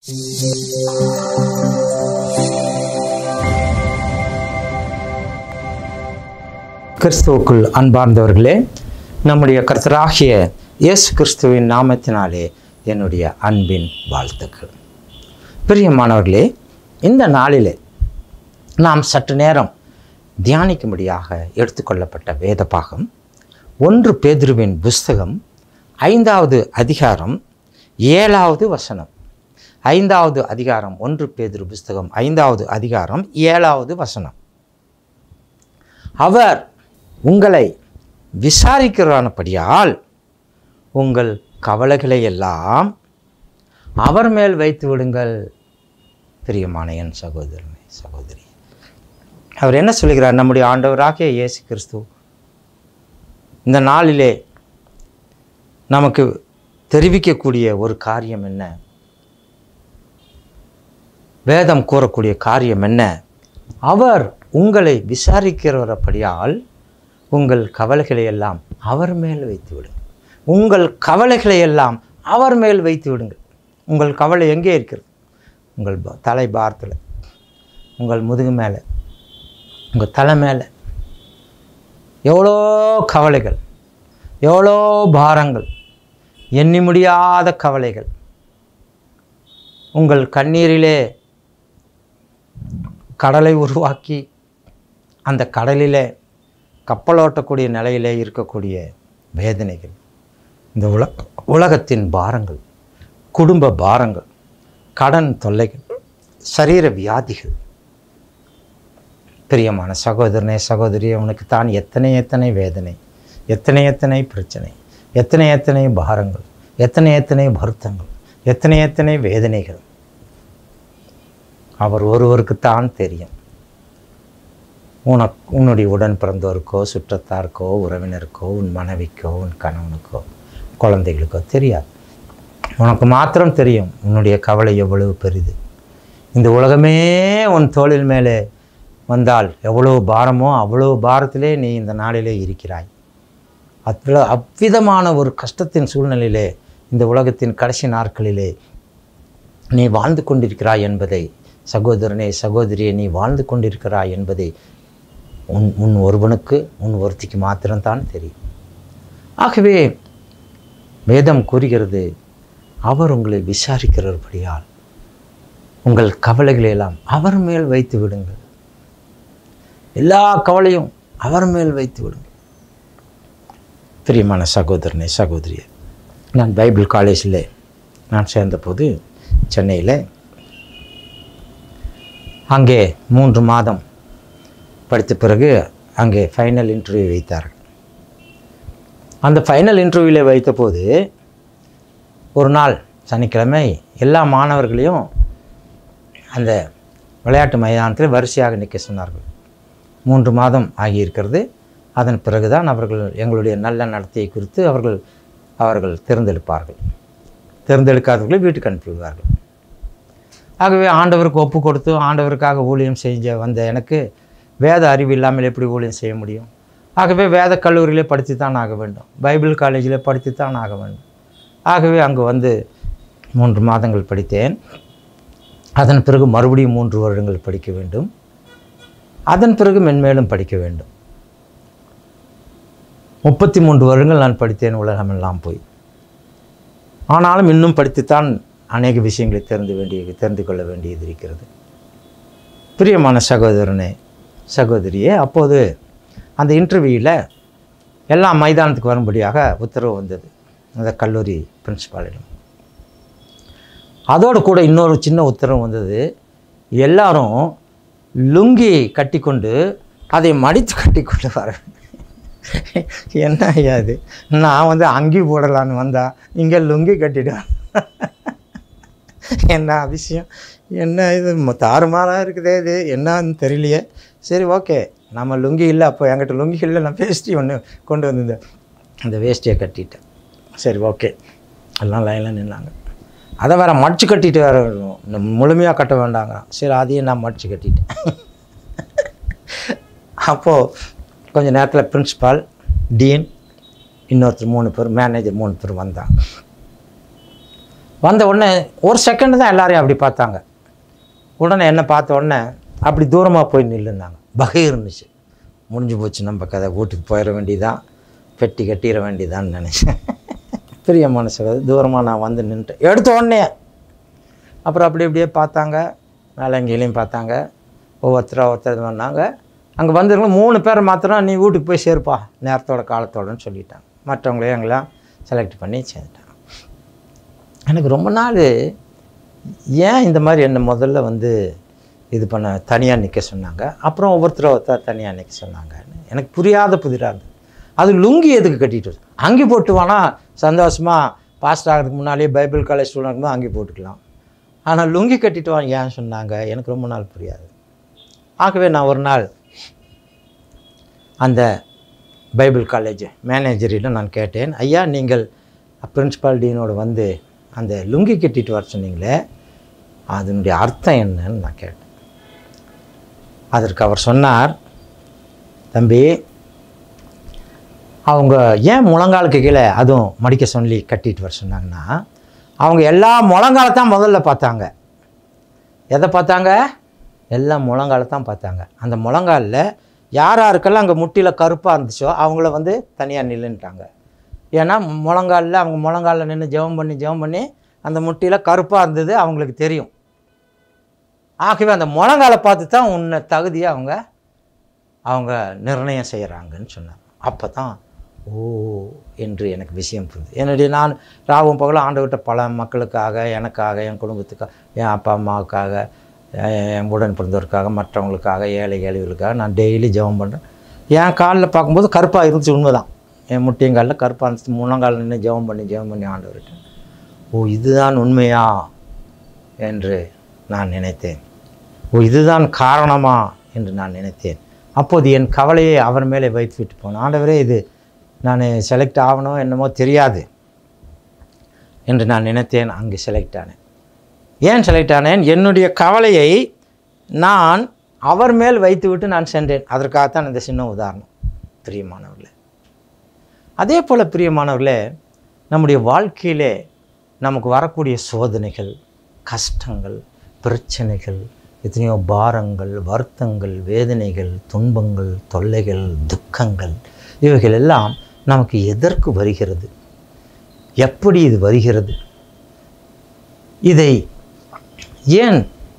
கிறிஸ்துவுக்குள் அன்பார்ந்தவர்களே, நம்முடைய கர்த்தராகிய இயேசு கிறிஸ்துவின் நாமத்தினாலே என்னுடைய அன்பின் வாழ்த்துக்கள். பிரியமானவர்களே, இந்த நாளிலே நாம் சற்று நேரம் தியானிக்கும்படியாக எடுத்துக்கொள்ளப்பட்ட வேத பாகம் 1 பேதுருவின் புஸ்தகம் 5வது அதிகாரம் 7வது வசனம். 5வது அதிகாரம் 1 பேதுரு புஸ்தகம் 5வது அதிகாரம் 7வது வசனம். அவர் உங்களை விசாரிக்கிறானபடியால் உங்கள் கவலைகளை எல்லாம் அவர் மேல் வைத்து விடுங்கள். பிரியமான என் சகோதரனே, சகோதரி, அவர் என்ன சொல்கிறார்? நம்முடைய ஆண்டவராகிய இயேசு கிறிஸ்து இந்த நாளிலே நமக்கு தெரிவிக்கக்கூடிய ஒரு காரியம் என்ன? வேதம் கூறக்கூடிய காரியம் என்ன? அவர் உங்களை விசாரிக்கிறபடியால் உங்கள் கவலைகளை எல்லாம் அவர் மேல் வைத்து விடுங்கள். உங்கள் கவலைகளை எல்லாம் அவர் மேல் வைத்து விடுங்கள். உங்கள் கவலை எங்கே இருக்கிறது? உங்கள் தலை பாரத்தில், உங்கள் முதுகு மேலே, உங்கள் தலை மேலே எவ்வளோ கவலைகள், எவ்வளோ பாரங்கள், எண்ணி முடியாத கவலைகள். உங்கள் கண்ணீரிலே கடலை உருவாக்கி அந்த கடலிலே கப்பலோட்டக்கூடிய நிலையிலே இருக்கக்கூடிய வேதனைகள், இந்த உலகத்தின் பாரங்கள், குடும்ப பாரங்கள், கடன் தொல்லைகள், சரீர வியாதிகள். பிரியமான சகோதரனே, சகோதரியே, உனக்கு தான் எத்தனை வேதனை, எத்தனை பிரச்சனை, எத்தனை பாரங்கள், எத்தனை வருத்தங்கள், எத்தனை வேதனைகள். அவர் ஒருவருக்குத்தான் தெரியும். உன்னுடைய உடன் பிறந்தோருக்கோ, சுற்றத்தாருக்கோ, உறவினருக்கோ, உன் மனைவிக்கோ, உன் கணவனுக்கோ, குழந்தைகளுக்கோ தெரியாது. உனக்கு மாத்திரம் தெரியும் உன்னுடைய கவலை எவ்வளவு பெரிது. இந்த உலகமே உன் தோளில் மேலே வந்தால் எவ்வளவு பாரமோ அவ்வளவு பாரத்திலே நீ இந்த நாளிலே இருக்கிறாய். அவ்விதமான ஒரு கஷ்டத்தின் சூழ்நிலையிலே இந்த உலகத்தின் கடைசி நாட்களிலே நீ வாழ்ந்து கொண்டிருக்கிறாய் என்பதை, சகோதரனே, சகோதரியே, நீ வாழ்ந்து கொண்டிருக்கிறாய் என்பதை உன் ஒருவனுக்கு, உன் ஒருத்திக்கு மாத்திரம்தான் தெரியும். ஆகவே வேதம் கூறுகிறது, அவர் உங்களை விசாரிக்கிறபடியால் உங்கள் கவலைகளை எல்லாம் அவர் மேல் வைத்து விடுங்கள். எல்லா கவலையும் அவர் மேல் வைத்து விடுங்கள். பிரியமான சகோதரனே, சகோதரியே, நான் பைபிள் காலேஜில் நான் சேர்ந்தபோது சென்னையில் அங்கே 3 மாதம் படித்த பிறகு அங்கே ஃபைனல் இன்டர்வியூ வைத்தார்கள். அந்த ஃபைனல் இன்டர்வியூவில் வைத்தபோது ஒரு நாள் சனிக்கிழமை எல்லா மாணவர்களையும் அந்த விளையாட்டு மைதானத்தில் வரிசையாக நிற்க சொன்னார்கள். 3 மாதம் ஆகியிருக்கிறது. அதன் பிறகுதான் அவர்கள் எங்களுடைய நல்ல நடத்தையை குறித்து அவர்கள் தேர்ந்தெடுப்பார்கள். தேர்ந்தெடுக்காதவர்களை வீட்டுக்கு அனுப்பிவிடுவார்கள். ஆகவே ஆண்டவருக்கு ஒப்பு கொடுத்து ஆண்டவருக்காக ஊழியம் செஞ்ச வந்த எனக்கு வேத அறிவு இல்லாமல் எப்படி ஊழியம் செய்ய முடியும்? ஆகவே வேத கல்லூரியிலே படித்து தான் ஆக வேண்டும், பைபிள் காலேஜில் படித்து தான் ஆக வேண்டும். ஆகவே அங்கு வந்து 3 மாதங்கள் படித்தேன். அதன் பிறகு மறுபடியும் 3 வருடங்கள் படிக்க வேண்டும். அதன் பிறகு மென்மேலும் படிக்க வேண்டும். 33 வருடங்கள் நான் படித்தேன், உலகமெல்லாம் போய். ஆனாலும் இன்னும் படித்துத்தான் அநேக விஷயங்களை தெரிந்து கொள்ள வேண்டியது இருக்கிறது. பிரியமான சகோதரனே, சகோதரியே, அப்போது அந்த இன்டர்வியூவில் எல்லாம் மைதானத்துக்கு வரும்படியாக உத்தரவு வந்தது அந்த கல்லூரி பிரின்சிபாலிடம். அதோடு கூட இன்னொரு சின்ன உத்தரவு வந்தது. எல்லாரும் லுங்கி கட்டி கொண்டு அதை மடித்து கட்டி கொண்டு வர. என்ன ஐயா இது? நான் வந்து அங்கி போடலான்னு வந்தா இங்கே லுங்கி கட்டிடுவேன். என்ன விஷயம்? என்ன இது தாறுமாறாக இருக்குதே, இது என்னன்னு தெரியலையே. சரி, ஓகே, நம்ம லுங்கி இல்லை, அப்போ என்கிட்ட லுங்கி இல்லை, நான் வேஷ்டி ஒன்று கொண்டு வந்திருந்தேன். அந்த வேஷ்டியை கட்டிட்டேன். சரி, ஓகே, எல்லாம் லைனில் நின்னாங்க. அதை வேறு மடித்து கட்டிட்டு வேறு முழுமையாக கட்ட வேண்டாங்க. சரி, அதையும் நான் மடித்து கட்டிட்டேன். அப்போது கொஞ்சம் நேரத்தில் பிரின்சிபால், டீன், இன்னொருத்தர் 3 பேர், மேனேஜர் 3 பேர் வந்தாங்க. வந்த உடனே ஒரு செகண்டு தான் எல்லாரையும் அப்படி பார்த்தாங்க. உடனே என்னை பார்த்த உடனே அப்படி தூரமாக போய் நில்லுனாங்க. இருந்துச்சு. முடிஞ்சு போச்சு நம்ம கதை, வீட்டுக்கு போயிட வேண்டியதான், பெட்டி கட்டிட வேண்டியதான்னு நினச்சேன். பெரிய மனசு தூரமாக நான் வந்து நின்றுட்டேன். எடுத்த உடனே அப்புறம் அப்படி இப்படியே பார்த்தாங்க, மேலங்கேலையும் பார்த்தாங்க, ஒவ்வொருத்தர் வந்தாங்க. அங்கே வந்துருங்க 3 பேரை மாத்திரம் நீ வீட்டுக்கு போய் சேர்ப்பா நேரத்தோட காலத்தோடன்னு சொல்லிட்டாங்க. மற்றவங்களையும் எங்களாம் செலக்ட் பண்ணி சேர்ந்துட்டாங்க. எனக்கு ரொம்ப நாள் ஏன் இந்த மாதிரி என்னை முதல்ல வந்து இது பண்ண தனியாக நிற்க சொன்னாங்க, அப்புறம் ஒவ்வொருத்தர் தனியாக நிற்க சொன்னாங்கன்னு எனக்கு புரியாத புதிராக இருந்தது. அது லுங்கி எதுக்கு கட்டிட்டு அங்கி போட்டு வேணா சந்தோஷமாக பாஸ்ட் ஆகிறதுக்கு முன்னாலேயே பைபிள் காலேஜ் ஸ்டூடெண்ட் அங்கி போட்டுக்கலாம். ஆனால் லுங்கி கட்டிட்டு வாங்க ஏன் சொன்னாங்க எனக்கு ரொம்ப நாள் புரியாது. ஆகவே நான் ஒரு நாள் அந்த பைபிள் காலேஜ் மேனேஜரிடம் நான் கேட்டேன், ஐயா நீங்கள் பிரின்சிபால் டீனோடு வந்து அந்த லுங்கி கட்டிட்டு வர சொன்னீங்களே அதனுடைய அர்த்தம் என்னன்னு நான் கேட்டேன். அதற்கு அவர் சொன்னார், தம்பி அவங்க ஏன் முழங்காலுக்கு கீழே அதுவும் மடிக்க சொல்லி கட்டிட்டு வர சொன்னாங்கன்னா, அவங்க எல்லா முழங்காலத்தான் முதல்ல பார்த்தாங்க. எதை பார்த்தாங்க? எல்லாம் முழங்காலத்தான் பார்த்தாங்க. அந்த முழங்காலில் யாருக்கெல்லாம் அங்கே முட்டியில் கருப்பாக இருந்துச்சோ அவங்கள வந்து தனியாக நில்லுன்ட்டாங்க. ஏன்னா முழங்காலில் அவங்க முழங்காலில் நின்று ஜெபம் பண்ணி அந்த முட்டியில் கருப்பாக இருந்தது அவங்களுக்கு தெரியும். ஆகவே அந்த முழங்காலை பார்த்து தான் உன்னை தகுதியை அவங்க நிர்ணயம் செய்கிறாங்கன்னு சொன்னாங்க. அப்போ தான் ஓ என்று எனக்கு விஷயம் புரியுது. என்னுடைய நான் ராவும் பகலும் ஆண்டவர்கிட்ட பல மக்களுக்காக, எனக்காக, என் குடும்பத்துக்காக, என் அப்பா அம்மாவுக்காக, என் உடன் பிறந்தவருக்காக, மற்றவங்களுக்காக, ஏழை ஏழைகளுக்காக நான் டெய்லி ஜெபம் பண்ணுறேன். என் காலில் பார்க்கும்போது கருப்பாக இருந்துச்சு, உண்மை தான். என் முட்டியங்காலில் கருப்பாக இருந்துச்சு. முழங்காலில் நின்று ஜெபம் பண்ணி ஆண்டவர்கிட்ட ஓ இதுதான் உண்மையா என்று நான் நினைத்தேன். ஓ இதுதான் காரணமா என்று நான் நினைத்தேன். அப்போது என் கவலையை அவர் மேலே வைத்து விட்டு போனேன். ஆண்டவரே இது நான் செலக்ட் ஆகணும் என்னமோ தெரியாது என்று நான் நினைத்தேன். அங்கே செலக்ட் ஆனேன். ஏன் செலக்ட் ஆனேன்? என்னுடைய கவலையை நான் அவர் மேல் வைத்து விட்டு நான் சென்றேன். அதற்காகத்தான் இந்த சின்ன உதாரணம். பிரியமானவர்களே, அதே போல் பிரியமானவர்களே, நம்முடைய வாழ்க்கையிலே நமக்கு வரக்கூடிய சோதனைகள், கஷ்டங்கள், பிரச்சனைகள், எத்தனையோ பாரங்கள், வருத்தங்கள், வேதனைகள், துன்பங்கள், தொல்லைகள், துக்கங்கள், இவைகள் எல்லாம் நமக்கு எதற்கு வருகிறது? எப்படி இது வருகிறது? இதை ஏன்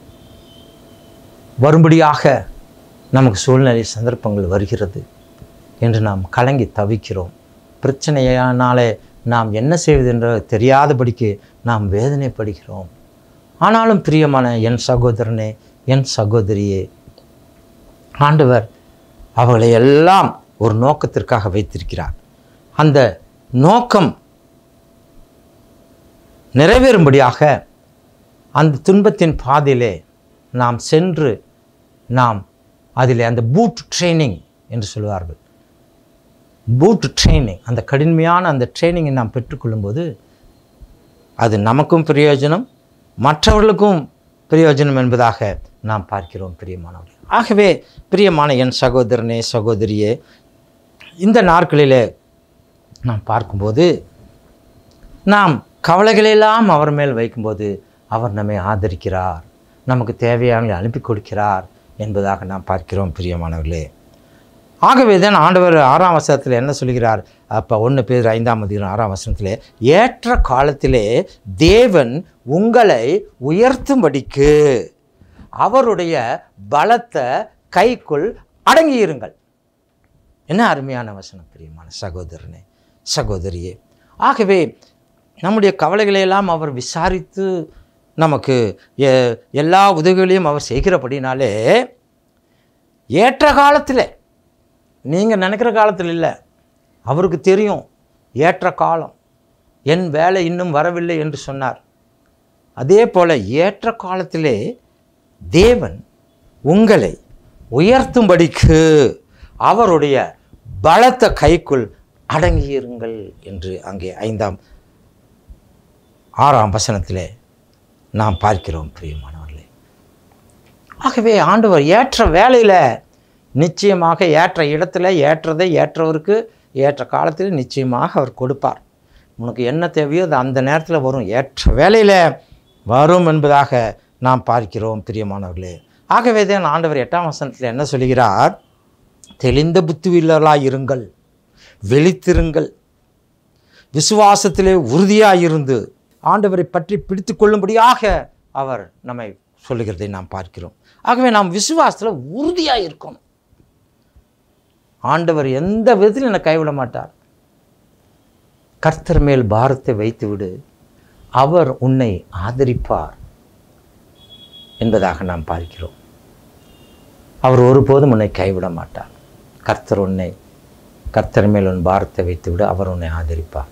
வரும்படியாக நமக்கு சூழ்நிலை சந்தர்ப்பங்கள் வருகிறது என்று நாம் கலங்கி தவிக்கிறோம். பிரச்சனையானாலே நாம் என்ன செய்வது என்று தெரியாதபடிக்கு நாம் வேதனைப்படுகிறோம். ஆனாலும் பிரியமான என் சகோதரனே, என் சகோதரியே, ஆண்டவர் அவர்களை எல்லாம் ஒரு நோக்கத்திற்காக வைத்திருக்கிறார். அந்த நோக்கம் நிறைவேறும்படியாக அந்த துன்பத்தின் பாதையிலே நாம் சென்று நாம் அதிலே அந்த பூட் ட்ரைனிங் என்று சொல்லுவார்கள். பூட் ட்ரைனிங், அந்த கடுமையான அந்த ட்ரைனிங்கை நாம் பெற்றுக்கொள்ளும்போது அது நமக்கும் பிரயோஜனம், மற்றவர்களுக்கும் பிரயோஜனம் என்பதாக நாம் பார்க்கிறோம் பிரியமானவர்களே. ஆகவே பிரியமான என் சகோதரனே, சகோதரியே, இந்த நாட்களிலே நாம் பார்க்கும்போது நாம் கவலைகளெல்லாம் அவர் மேல் வைக்கும்போது அவர் நம்மை ஆதரிக்கிறார், நமக்கு தேவையான அனுப்பி கொடுக்கிறார் என்பதாக நாம் பார்க்கிறோம் பிரியமானவர்களே. ஆகவே தான் ஆண்டவர் 6ஆம் வசனத்தில் என்ன சொல்கிறார்? அப்போ 1 பேதுரு 5ஆம் அதிகாரம் 6ஆம் வசனத்திலே, ஏற்ற காலத்திலே தேவன் உங்களை உயர்த்தும்படிக்கு அவருடைய பலத்த கைக்குள் அடங்கியிருங்கள். என்ன அருமையான வசனம் பிரியமான சகோதரனே, சகோதரியே. ஆகவே நம்முடைய கவலைகளையெல்லாம் அவர் விசாரித்து நமக்கு எல்லா உதவிகளையும் அவர் செய்கிறபடினாலே ஏற்ற காலத்தில், நீங்கள் நினைக்கிற காலத்தில் இல்லை, அவருக்கு தெரியும் ஏற்ற காலம். என் வேலை இன்னும் வரவில்லை என்று சொன்னார். அதே போல் ஏற்ற காலத்திலே தேவன் உங்களை உயர்த்தும்படிக்கு அவருடைய பலத்த கைக்குள் அடங்கியிருங்கள் என்று அங்கே 6ஆம் வசனத்திலே நாம் பார்க்கிறோம் பிரியமானவர்களே. ஆகவே ஆண்டவர் ஏற்ற வேலையில் நிச்சயமாக, ஏற்ற இடத்துல ஏற்றதை ஏற்றவருக்கு ஏற்ற காலத்தில் நிச்சயமாக அவர் கொடுப்பார். உனக்கு என்ன தேவையோ அது அந்த நேரத்தில் வரும், ஏற்ற வேலையில் வரும் என்பதாக நாம் பார்க்கிறோம் பிரியமானவர்களே. ஆகவே தான் ஆண்டவர் 8ஆம் வசனத்தில் என்ன சொல்கிறார்? தெளிந்த புத்தியுள்ளவர்களாய் இருங்கள், வெளித்திருங்கள், விசுவாசத்திலே உறுதியாயிருந்து ஆண்டவரை பற்றி பிடித்து கொள்ளும்படியாக அவர் நம்மை சொல்லுகிறதை நாம் பார்க்கிறோம். ஆகவே நாம் விசுவாசத்தில் உறுதியாக இருக்கணும். ஆண்டவர் எந்த விதத்திலும் என்னை கைவிட மாட்டார். கர்த்தர் மேல் பாரத்தை வைத்து விடு, அவர் உன்னை ஆதரிப்பார் என்பதாக நாம் பார்க்கிறோம். அவர் ஒருபோதும் உன்னை கைவிட மாட்டார். கர்த்தர் மேல் உன் பாரத்தை வைத்து விடு, அவர் உன்னை ஆதரிப்பார்.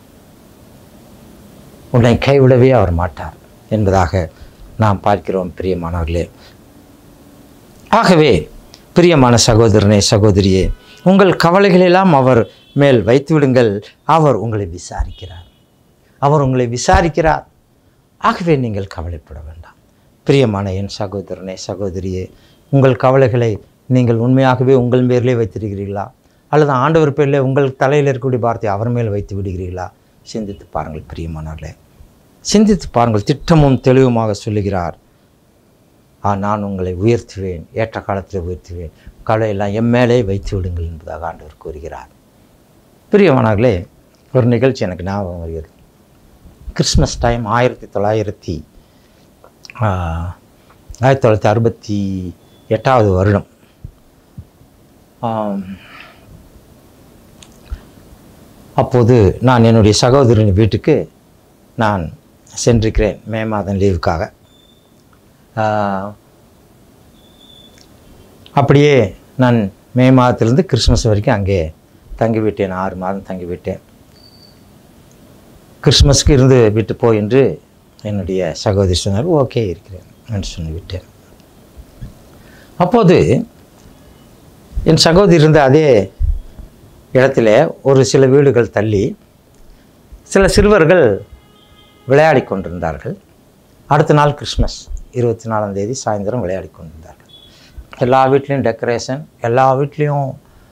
உன்னை கைவிடவே அவர் மாட்டார் என்பதாக நாம் பார்க்கிறோம் பிரியமானவர்களே. ஆகவே பிரியமான சகோதரனே, சகோதரியே, உங்கள் கவலைகளெல்லாம் அவர் மேல் வைத்து விடுங்கள். அவர் உங்களை விசாரிக்கிறார். ஆகவே நீங்கள் கவலைப்பட வேண்டாம். பிரியமான என் சகோதரனே, சகோதரியே, உங்கள் கவலைகளை நீங்கள் உண்மையாகவே உங்கள் பேரிலே வைத்திருக்கிறீர்களா, அல்லது ஆண்டவர் பேரிலே உங்கள் தலையில் இருக்கக்கூடிய வார்த்தை அவர் மேல் வைத்து விடுகிறீர்களா? சிந்தித்து பாருங்கள் பிரியமானவர்களே, சிந்தித்து பாருங்கள். திட்டமும் தெளிவுமாக சொல்லுகிறார், நான் உங்களை உயர்த்துவேன், ஏற்ற காலத்தில் உயர்த்துவேன், கவலையெல்லாம் என் மேலே வைத்து விடுங்கள் என்பதாக ஆண்டவர் கூறுகிறார். பிரியமானவர்களே, ஒரு நிகழ்ச்சி எனக்கு ஞாபகம் வருகிறது. கிறிஸ்மஸ் டைம் 1968 வருடம். அப்போது நான் என்னுடைய சகோதரின் வீட்டுக்கு நான் சென்றிருக்கிறேன் மே மாதம் லீவுக்காக. அப்படியே நான் மே மாதத்திலிருந்து கிறிஸ்மஸ் வரைக்கும் அங்கே தங்கிவிட்டேன். 6 மாதம் தங்கிவிட்டேன். கிறிஸ்மஸ்க்கு இருந்து விட்டு போ என்று என்னுடைய சகோதரி சொன்னார். ஓகே இருக்கிறேன் என்று சொல்லிவிட்டேன். அப்போது என் சகோதரி இருந்த அதே இடத்துல ஒரு சில வீடுகள் தள்ளி சில சிறுவர்கள் விளையாடி கொண்டிருந்தார்கள். அடுத்த நாள் கிறிஸ்மஸ் 24ஆம் தேதி சாயந்தரம் விளையாடி கொண்டிருந்தார்கள். எல்லா வீட்லேயும் டெக்கரேஷன், எல்லா வீட்லேயும்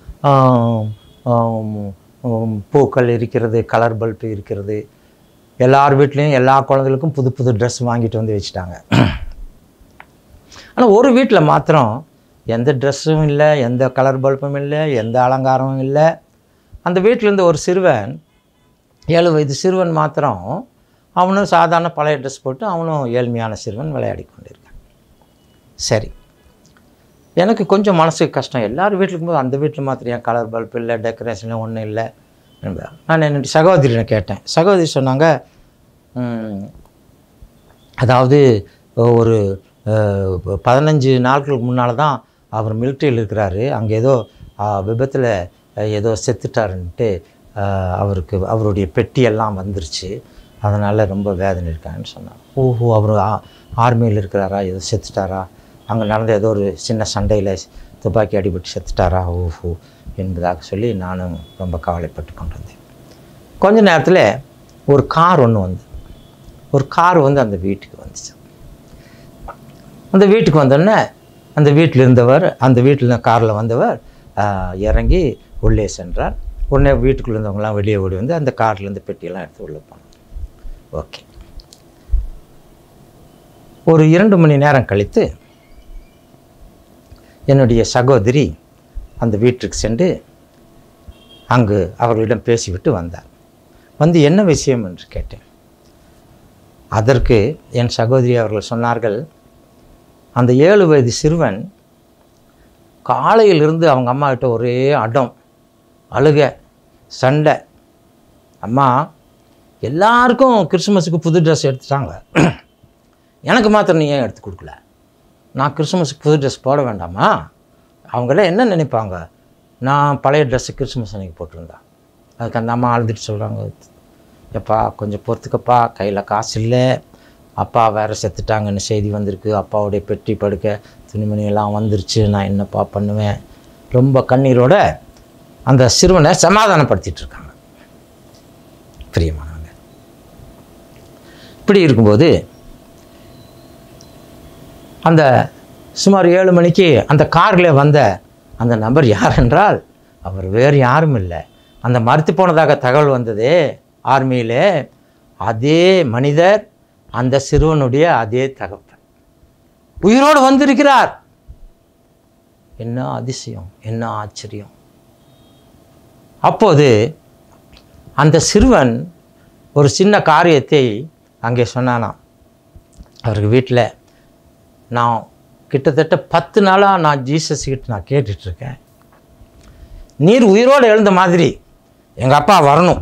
பூக்கள் இருக்கிறது, கலர் பல்பு இருக்கிறது. எல்லார் வீட்லேயும் எல்லா குழந்தைகளுக்கும் புது புது ட்ரெஸ் வாங்கிட்டு வந்து வச்சுட்டாங்க. ஆனால் ஒரு வீட்டில் மாத்திரம் எந்த ட்ரெஸ்ஸும் இல்லை, எந்த கலர் பல்பும் இல்லை, எந்த அலங்காரமும் இல்லை. அந்த வீட்டிலேருந்து ஒரு சிறுவன், 7 வயது சிறுவன் மாத்திரம், அவனும் சாதாரண பழைய ட்ரெஸ் போட்டு அவனும் ஏழ்மையான சிறுவன் விளையாடி கொண்டிருக்கான். சரி, எனக்கு கொஞ்சம் மனசுக்கு கஷ்டம். எல்லாரும் வீட்டுக்கு போது அந்த வீட்டில் மாத்திரம் ஏன் கலர் பல்ப் இல்லை, டெக்கரேஷன் ஒன்றும் இல்லை என்பதா. நான் என்னுடைய சகோதரியை கேட்டேன். சகோதரி சொன்னாங்க, அதாவது ஒரு 15 நாட்களுக்கு முன்னால் தான் அவர் மிலிட்ரியில் இருக்கிறாரு, அங்கே ஏதோ விபத்தில் ஏதோ செத்துட்டாருன்ட்டு அவருடைய பெட்டியெல்லாம் வந்துருச்சு, அதனால் ரொம்ப வேதனை இருக்கான்னு சொன்னார். ஓஹோ, அவர் ஆர்மியில் இருக்கிறாரா, ஏதோ செத்துட்டாரா, அங்கே நடந்த ஏதோ ஒரு சின்ன சண்டையில் துப்பாக்கி அடிபட்டு செத்துட்டாரா, ஓஹோ என்பதாக சொல்லி நானும் ரொம்ப கவலைப்பட்டு கொண்டு வந்தேன். கொஞ்ச நேரத்தில் ஒரு கார் வந்து அந்த வீட்டுக்கு வந்துச்சு. அந்த வீட்டுக்கு வந்தோடனே அந்த வீட்டில் இருந்தவர், அந்த வீட்டில் காரில் வந்தவர் இறங்கி உள்ளே சென்றார். உடனே வீட்டுக்குள்ளே இருந்தவங்களாம் வெளியே ஓடி வந்து அந்த கார்லேருந்து பெட்டியெல்லாம் எடுத்து உள்ளே போனாங்க. ஓகே, ஒரு 2 மணி நேரம் கழித்து என்னுடைய சகோதரி அந்த வீட்டுக்கு சென்று அங்கு அவர்களிடம் பேசிவிட்டு வந்தார். வந்து என்ன விஷயம் என்று கேட்டேன். அதற்கு என் சகோதரி அவர்கள் சொன்னார்கள், அந்த 7 வயது சிறுவன் காலையிலிருந்து அவங்க அம்மா கிட்ட ஒரே அடம், அழுக, சண்டை. அம்மா, எல்லாருக்கும் கிறிஸ்துமஸுக்கு புது ட்ரெஸ் எடுத்துட்டாங்க, எனக்கு மாத்திரம் நீ ஏன் எடுத்து கொடுக்கல? நான் கிறிஸ்துமஸுக்கு புது ட்ரெஸ் போட வேண்டாமா? அவங்களாம் என்ன நினைப்பாங்க, நான் பழைய ட்ரெஸ்ஸு கிறிஸ்துமஸ் அன்றைக்கி போட்டிருந்தா? அதுக்கு அந்த அம்மா அழுதுட்டு சொல்கிறாங்க, எப்பா கொஞ்சம் பொறுத்துக்கப்பா, கையில் காசு இல்லை, அப்பா வேறு செத்துட்டாங்கன்னு செய்தி வந்திருக்கு, அப்பாவுடைய பெட்டி படுக்க துணிமணியெல்லாம் வந்துருச்சு, நான் என்னப்பா பண்ணுவேன்? ரொம்ப கண்ணீரோட அந்த சிறுவனை சமாதானப்படுத்திட்டு இருக்காங்க. பிரியமானவங்க, இப்படி இருக்கும்போது அந்த சுமார் 7 மணிக்கு அந்த காரில் வந்த அந்த நபர் யார் என்றால் அவர் வேறு யாரும் இல்லை. அந்த மரித்து போனதாக தகவல் வந்ததே ஆர்மியிலே அதே மனிதர், அந்த சிறுவனுடைய அதே தகப்பன் உயிரோடு வந்திருக்கிறார். என்ன அதிசயம், என்ன ஆச்சரியம். அப்போது அந்த சிறுவன் ஒரு சின்ன காரியத்தை அங்கே சொன்னானாம். அவருக்கு வீட்டில், நான் கிட்டத்தட்ட 10 நாளாக நான் ஜீசஸ் கிட்ட நான் கேட்டுட்ருக்கேன், நீர் உயிரோடு எழுந்த மாதிரி எங்கள் அப்பா வரணும்,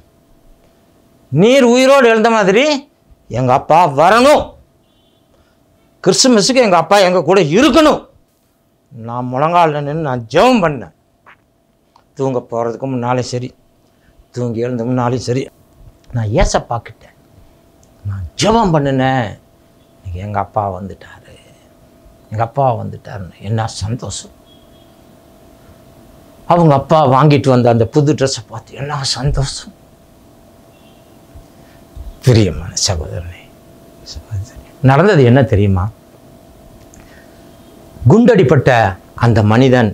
நீர் உயிரோடு எழுந்த மாதிரி எங்கள் அப்பா வரணும், கிறிஸ்துமஸுக்கு எங்கள் அப்பா எங்கள் கூட இருக்கணும். நான் முழங்கால் நின்று நான் ஜெபம் பண்ணேன். தூங்க போகிறதுக்கு முன்னாலும் சரி, தூங்கி எழுந்த முன்னாலும் சரி, நான் ஏசப்பா கிட்ட நான் ஜெபம் பண்ணினேன். எங்கள் அப்பா வந்துட்டார், எங்கள் அப்பா வந்துட்டாருன்னு என்ன சந்தோஷம். அவங்க அப்பா வாங்கிட்டு வந்த அந்த புது ட்ரெஸ்ஸை பார்த்து என்ன சந்தோஷம். பிரியமான சகோதரனே, நடந்தது என்ன தெரியுமா? குண்டடிப்பட்ட அந்த மனிதன்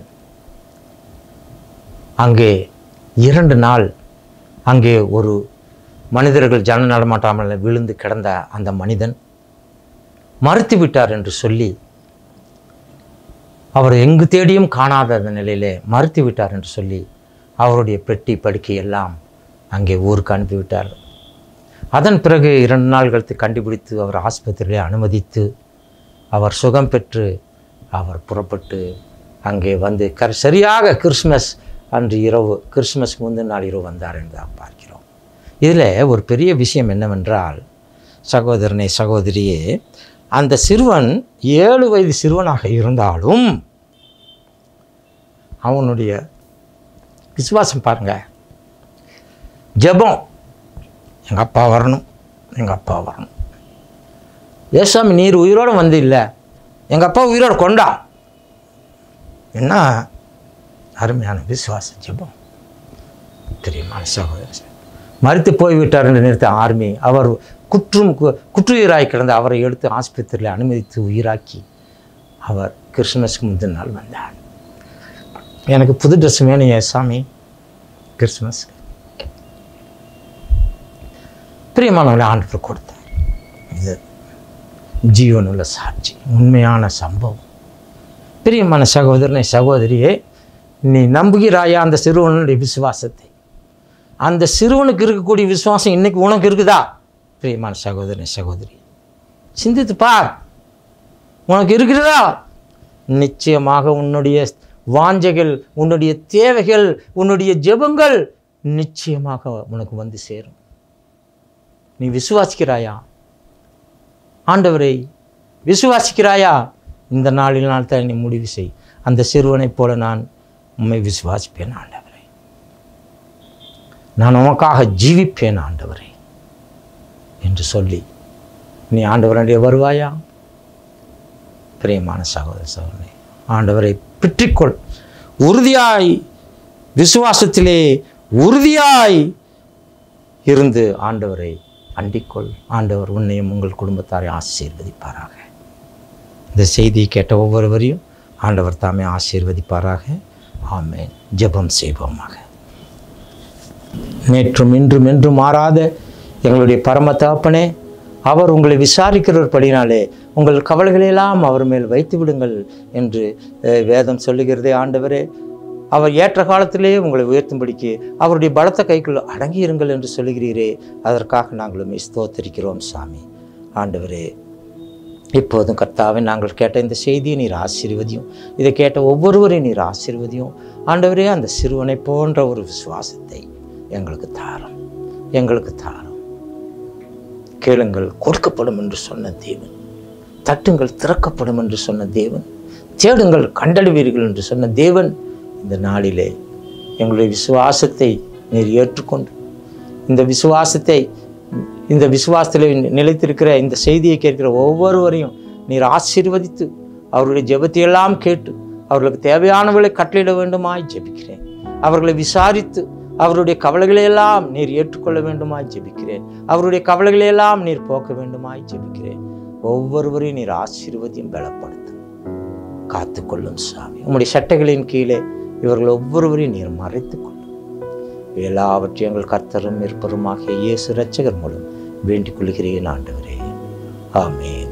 அங்கே 2 நாள் அங்கே ஒரு மனிதர்கள் ஜன நடமாட்டாமல் விழுந்து கிடந்த அந்த மனிதன் மறுத்து விட்டார் என்று சொல்லி, அவர் எங்கு தேடியும் காணாத நிலையிலே மறுத்து விட்டார் என்று சொல்லி அவருடைய பெட்டி படுக்கை எல்லாம் அங்கே ஊருக்கு அனுப்பிவிட்டார். அதன் பிறகு 2 நாள் கழித்து கண்டுபிடித்து அவர் ஆஸ்பத்திரியிலே அனுமதித்து அவர் சுகம் பெற்று அவர் புறப்பட்டு அங்கே வந்து சரியாக கிறிஸ்மஸ் அன்று இரவு, கிறிஸ்மஸ்க்கு முந்தின நாள் இரவு வந்தார் என்று தான் பார்க்கிறோம். இதில் ஒரு பெரிய விஷயம் என்னவென்றால், சகோதரனே சகோதரியே, அந்த சிறுவன் 7 வயது சிறுவனாக இருந்தாலும் அவனுடைய விசுவாசம் பாருங்க, ஜெபம், எங்கள் அப்பா வரணும், எங்கள் அப்பா வரணும். ஏசாமி நீர் உயிரோடு வந்து இல்லை, எங்கள் அப்பா உயிரோடு கொண்டா. என்ன அருமையான விசுவாச ஜெபம். தெரியுமா சகோதரர், மறித்து போய்விட்டார் என்று நிறுத்த ஆர்மி, அவர் குற்றுயிராய் கிடந்த அவரை எடுத்து ஆஸ்பத்திரியில் அனுமதித்து உயிராக்கி அவர் கிறிஸ்துமஸ்க்கு முந்தின நாள் வந்தார். எனக்கு புது ட்ரெஸ் வேணும் ஏசாமி கிறிஸ்துமஸ்க்கு. பிரியமானவர்களை ஆண்டவர் கொடுத்தார். இது ஜீவனுள்ள சாட்சி, உண்மையான சம்பவம். பிரியமான சகோதரனை சகோதரியே, நீ நம்புகிறாயா அந்த சிறுவனுடைய விசுவாசத்தை? அந்த சிறுவனுக்கு இருக்கக்கூடிய விசுவாசம் இன்னைக்கு உனக்கு இருக்குதா? பிரியமான சகோதரனை சகோதரி, சிந்தித்து பார், உனக்கு இருக்கிறதா? நிச்சயமாக உன்னுடைய வாஞ்சைகள், உன்னுடைய தேவைகள், உன்னுடைய ஜெபங்கள் நிச்சயமாக உனக்கு வந்து சேரும். நீ விசுவாசிக்கிறாயா? ஆண்டவரை விசுவாசிக்கிறாயா? இந்த நாளில் தான் நீ முடிவு செய். அந்த சிறுவனைப் போல நான் உம்மை விசுவாசிப்பேன் ஆண்டவரே, நான் உமக்காக ஜீவிப்பேன் ஆண்டவரே என்று சொல்லி நீ ஆண்டவருடைய வருவாயா? பிரியமான சகோதர சகோதரனே, ஆண்டவரை பிற்றிக்கொள். உறுதியாய் விசுவாசத்திலே உறுதியாய் இருந்து ஆண்டவரை அண்டிக்கொள். ஆண்டவர் உன்னையும் உங்கள் குடும்பத்தாரை ஆசீர்வதிப்பாராக. இந்த செய்தியை கேட்ட ஒவ்வொருவரையும் ஆண்டவர் தாமே ஆசீர்வதிப்பாராக. ஆமென். ஜெபம் செய்வோமாக. நேற்றும் இன்றும் என்றும் மாறாத எங்களுடைய பரம தகப்பனே, அவர் உங்களை விசாரிக்கிறபடினாலே உங்கள் கவலைகளெல்லாம் அவர் மேல் வைத்து விடுங்கள் என்று வேதம் சொல்லுகிறதே. ஆண்டவரே, அவர் ஏற்ற காலத்திலே உங்களை உயர்த்தும்படிக்கு அவருடைய பலத்த கைக்குள் அடங்கியிருங்கள் என்று சொல்லுகிறீரே, அதற்காக நாங்களும் ஸ்தோத்திரிக்கிறோம் சாமி. ஆண்டவரே, இப்போதும் கர்த்தாவே, நாங்கள் கேட்ட இந்த செய்தியை நீர் ஆசீர்வதியும். இதை கேட்ட ஒவ்வொருவரையும் நீர் ஆசீர்வதியும். ஆண்டவரே, அந்த சிறுவனை போன்ற ஒரு விசுவாசத்தை எங்களுக்கு தாரும், எங்களுக்கு தாரும். கேளுங்கள் கொடுக்கப்படும் என்று சொன்ன தேவன், தட்டுங்கள் திறக்கப்படும் என்று சொன்ன தேவன், தேடுங்கள் கண்டடைவீர்கள் என்று சொன்ன தேவன், இந்த நாளிலே எங்களுடைய விசுவாசத்தை நீர் ஏற்றுக்கொண்டு இந்த விசுவாசத்தில் நிலைத்திருக்கிற இந்த செய்தியை கேட்கிற ஒவ்வொருவரையும் நீர் ஆசீர்வதித்து அவருடைய ஜெபத்தையெல்லாம் கேட்டு அவர்களுக்கு தேவையானவர்களை கட்டளையிட வேண்டுமாய் ஜெபிக்கிறேன். அவர்களை விசாரித்து அவருடைய கவலைகளையெல்லாம் நீர் ஏற்றுக்கொள்ள வேண்டுமாய் ஜெபிக்கிறேன். அவருடைய கவலைகளையெல்லாம் நீர் போக்க வேண்டுமாய் ஜெபிக்கிறேன். ஒவ்வொருவரையும் நீர் ஆசீர்வதியும் பலப்படுத்தும், காத்துக்கொள்ளும் சாமி. உம்முடைய சட்டைகளின் கீழே இவர்கள் ஒவ்வொருவரையும் நீர் மறைத்துக்கொள்ளும். எல்லாவற்றையும் எங்கள் கர்த்தரும் இருப்பருமாகிய இயேசு இரட்சகர் மூலம் வேண்டிக் கொள்கிறேன் ஆண்டவரே. ஆமென்.